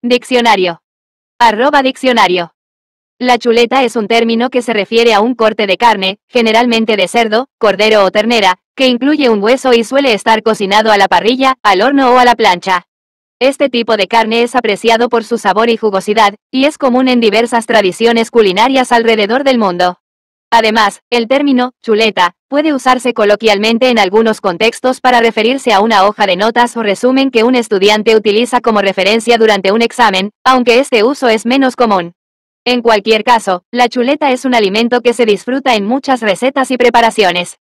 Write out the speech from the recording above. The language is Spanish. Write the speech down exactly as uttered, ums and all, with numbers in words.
Diccionario. Arroba diccionario. La chuleta es un término que se refiere a un corte de carne, generalmente de cerdo, cordero o ternera, que incluye un hueso y suele estar cocinado a la parrilla, al horno o a la plancha. Este tipo de carne es apreciado por su sabor y jugosidad, y es común en diversas tradiciones culinarias alrededor del mundo. Además, el término chuleta puede usarse coloquialmente en algunos contextos para referirse a una hoja de notas o resumen que un estudiante utiliza como referencia durante un examen, aunque este uso es menos común. En cualquier caso, la chuleta es un alimento que se disfruta en muchas recetas y preparaciones.